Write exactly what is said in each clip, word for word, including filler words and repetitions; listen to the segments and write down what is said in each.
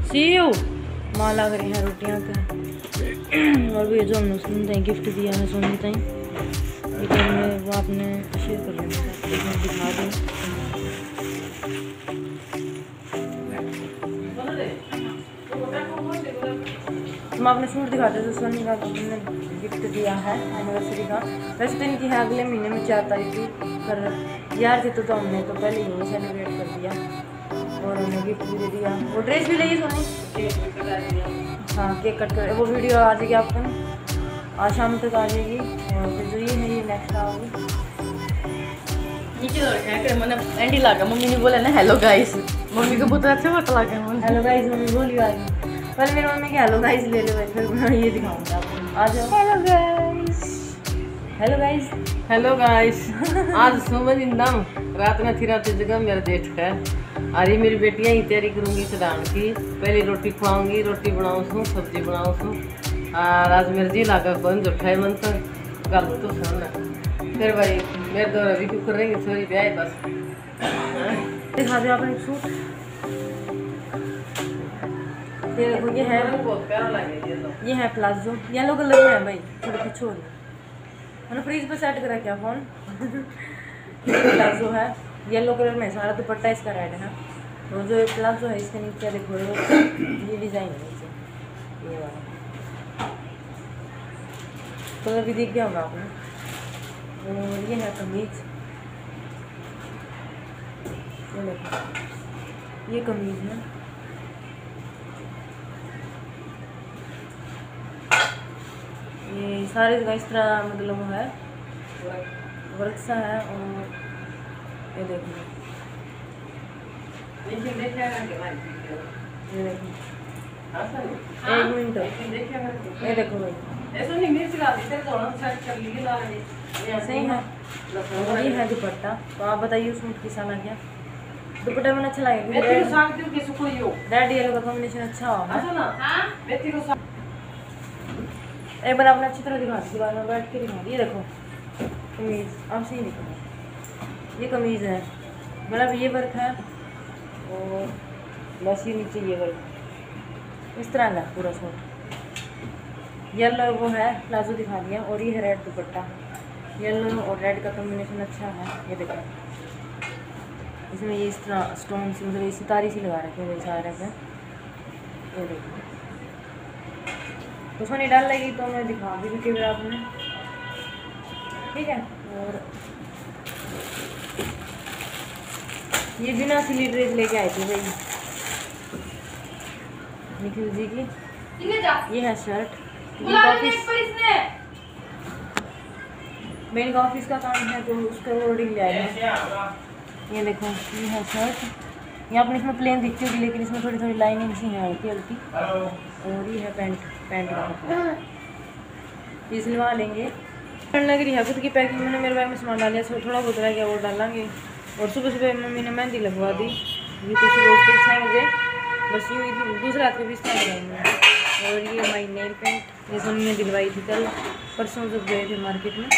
सी you माँ लग रही है रोटियाँ का। और भी जो हमने उसने गिफ्ट दिया है सोनी ताई, लेकिन वो आपने शेयर कर लेना, दिखा दूँ। हम आपने सूट दिखाते थे सोनी का, हमने गिफ्ट दिया है एनिवर्सरी का। वैसे तो इनकी है अगले महीने में चार तारीख की, पर यार थे तो, तो हमने तो पहले ही सेलिब्रेट कर दिया और उन्हें गिफ्ट भी दे दिया। वो ड्रेस भी ली सोनी, हाँ केक कट कर, वो वीडियो आ जाएगी आपको आज शाम तक आ जाएगी। और फिर जो ये है ये नेक्स्ट आओगी नीचे मैंने एंडी लगा। मम्मी ने बोला ना हेलो गाइस, मम्मी को बहुत अच्छा मत लगा। हेलो गाइस मम्मी बोली आज, पहले मेरी मम्मी के हेलो गाइस ले लो, फिर मैं ये दिखाऊंगा आपको। आ जाओ। Hello guys, hello guys, hello guys. आज सुबह इंदम रात में थी रात जगह मेरा जेठ है। अरे मेरी बेटियाँ ही तैयारी करूँगी चढ़ान की, पहले रोटी खुआऊँगी, रोटी बनाऊँ सू, सब्जी बनाऊँ सू। और आज मेरे जी लागा कौन जो खाए मन तो गल तो सुन। फिर भाई मेरे दो रवि क्यों कर रही है सॉरी ब्याह बस दिखा दो आपने सूट। ये देखो ये है, बहुत प्यारा लगे ये तो। ये है प्लाजो, येलो कलर में है भाई, थोड़ा पीछे हो मैंने फ्रीज पे सेट करा क्या फोन। प्लाजो है येलो कलर में, सारा दुपट्टा इसका रेड है। और जो प्लाजो है इसके नीचे देखो ये डिजाइन है नीचे, ये वाला कलर भी दिख गया होगा आपने। और ये है कमीज, ये देखो ये कमीज है। ये सारे जगह इस तरह मतलब है वर्क सा है। और ये देखो ये देखो एक मिनट, ये देखो भाई सही है। और ये है दुपट्टा, तो आप बताइए सूट कैसा लग गया? दुपट्टा में अच्छा लगेगा, रेड येलो का कॉम्बिनेशन अच्छा होगा। एक बार आपने अच्छी तरह दिखा दी, बाद में बैठ के दिखा दी। ये देखो कमीज, आप सही दिखा, ये कमीज है मतलब ये वर्क है और बस ये नीचे ये वर्क, इस तरह का पूरा सूट। येलो वो है प्लाजो दिखा दिया, और ये है रेड दुपट्टा, येलो और रेड का कॉम्बिनेशन अच्छा है। ये देखो इसमें ये इस तरह स्टोन सी मतलब सितारी सी लगा रखे हैं सारे पे। ये देखो तो उसमें नहीं डाल लगी तो मैं दिखा दी थी फिर आपने, ठीक है। और ये बिना सिली ड्रेस लेके आई थी भाई निखिल जी की। ये है शर्ट, मेन का ऑफिस का काम है तो उसका ऑर्डर ले आए। ये देखो ये है शर्ट, यहाँ पर इसमें प्लेन दिखती होगी लेकिन इसमें थोड़ी थोड़ी लाइनिंग सी है हल्की हल्की। और ये है पैंट, पैंट का ये सिलवा लेंगे। लग रही है खुद की पैकिंग, मैंने मेरे बैग में सामान डाल दिया, थोड़ा बहुत रह गया वो डालेंगे। और सुबह सुबह मम्मी ने मेहंदी लगवा दी, ये तो सुबह उठते छः बजे बस यूँ ही दूसरे रात के बीस टाइम लगाएंगे। और ये माई नेल पेंट, ये सोनी ने दिलवाई थी कल परसों जब गए थे मार्केट में,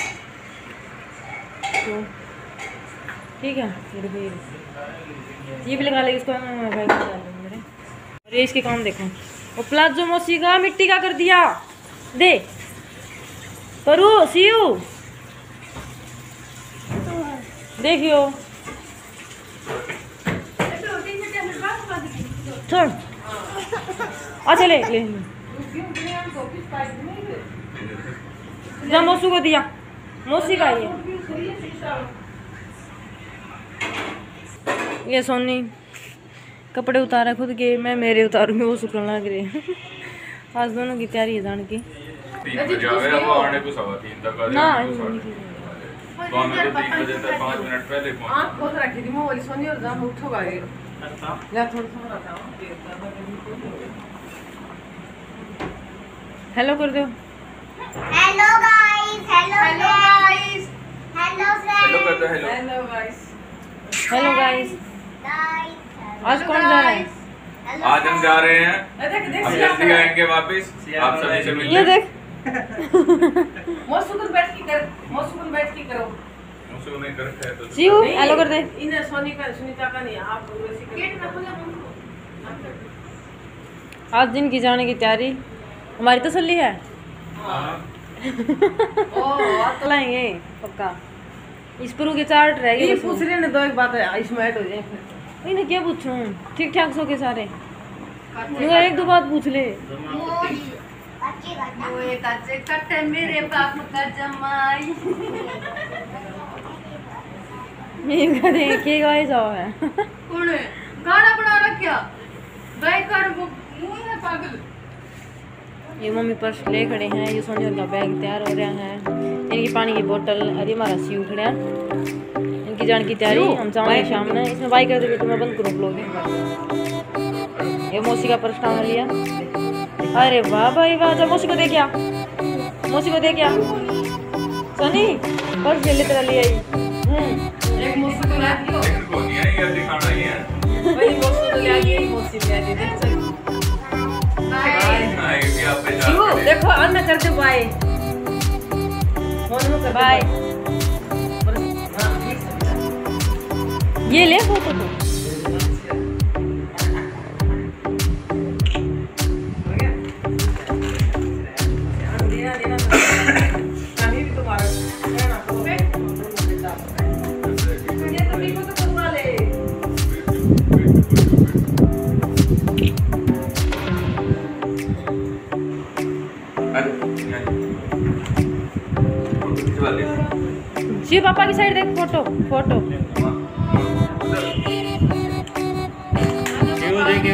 तो ठीक है। फिर भी ये भी लगा लेगी इसको, मैं बैग में डाल दूँगी मेरे। और ये इसके काम देखो, वो प्लाजो मौसी का मिट्टी का कर दिया दे करू सीयू देखियो छोड़ अच्छा ले ले जा मौसू को दिया, मौसी का ये ये सोनी कपड़े उतारा खुद के, मैं मेरे उतारूंगी वो सुखने लग रहे हैं। आज दोनों की तैयारी है जान की ना। हेलो कर दो। Hello guys, hello guys, hello hello कर दो, hello hello guys, hello guys. आज कौन जा रहा है? आज हम जा रहे हैं, हम जल्दी आएंगे वापस आप सभी से मिलने। ये देख मौसुकुन बैठ के कर, मौसुकुन बैठ के करो। मौसू नहीं करते हैं तो सीयू हेलो कर दे। इन्हें सोनी का सुनीता का नहीं, आप वैसे गेट में खुला आज दिन की जाने की तैयारी हमारी तसल्ली है। ओ लाएंगे पक्का। इस पर के चार्ट रह गए। पूछ रहे ने दो एक बात है इसमें ऐड हो जाए। इन्हें क्या पूछूं? ठीक ठाक सो के सारे एक दो बात पूछ ले। अच्छी कच्चे कट्टे मेरे बाप का जमाई के गाए जाओ है कौन गाना बना रखा बैग कर वो मुंह है पागल। ये मम्मी पर्स ले खड़े हैं। ये सोने का बैग तैयार हो रहा है। इनकी पानी की बोतल अरे हमारा सीव खड़ा है। इनकी जान की तैयारी हम जाएंगे शाम में। इसमें बाइक करते तो मैं बंद करूँ ब्लॉग। ये मौसी का पर्स टांग लिया। अरे वाह भाई वाह। जा मौसी को दे क्या मौसी को दे क्या सोनी पर्स ले ले तेरा ले आई। एक मौसी को ला दियो लेकिन को नहीं है ये दिखाना ही है। भाई मौसी को ले आ गई मौसी ले आ गई देख चल बाय हाँ ये भी आप पे जा शिवू देखो अन्ना कर दे बाय फोन में कर बाय। हां ठीक है ये ले फोटो तो देना देना कभी भी तुम्हारा रहना तो पे ये तो देखो तो करवा ले अरे फोटो खिंचवा ले। जी पापा की साइड देख फोटो फोटो। क्यों देखिए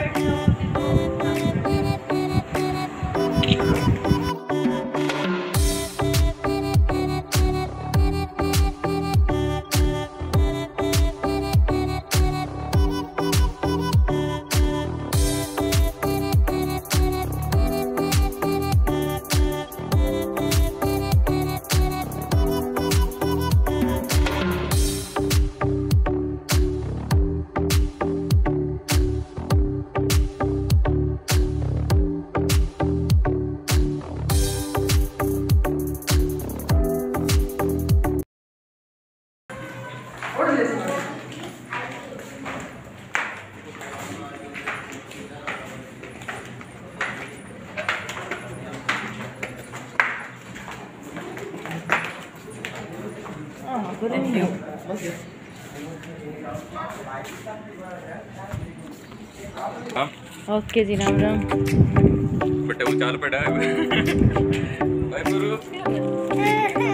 ओके जी राम राम। बेटे वो चाल पड़ा है भाई गुरु